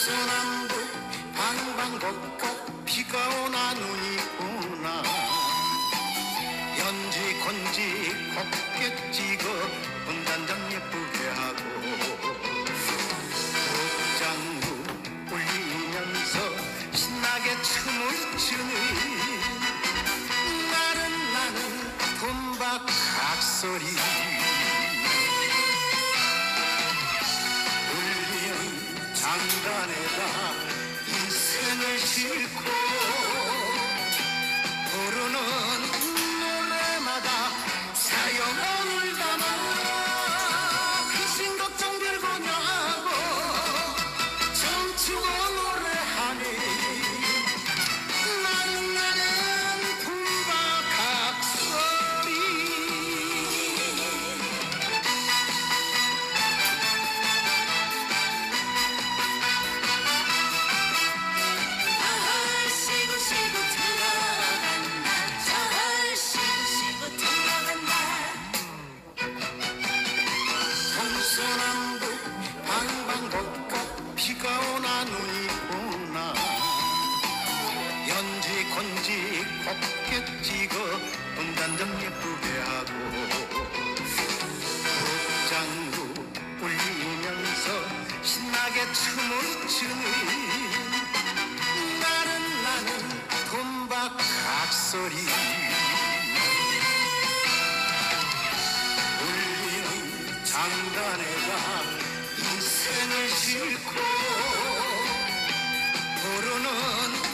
동서남북 방방곡곡 비가 오나 눈이 오나 연지 건지 곱게 찍어 분단장 예쁘게 하고 복장구 울리면서 신나게 춤을 추는 나는 돈박학소리 울리는 장단에다 인생을 싣고 부르는 노래마다 사연을 담아 귀신 걱정 별거냐고 춤추고 노래하니 나는 불박학소리 쉬고 쉬고 들어간다 절 쉬고 쉬고 들어간다 동서남북 방방곡곡 비가 오나 눈이 오나 연지 건지 곱게 찍어 분단장 예쁘게 하고 복장구 울리면서 신나게 춤을 추는 나는 돈박학소리 울리는 장단에다 인생을 싣고 부르는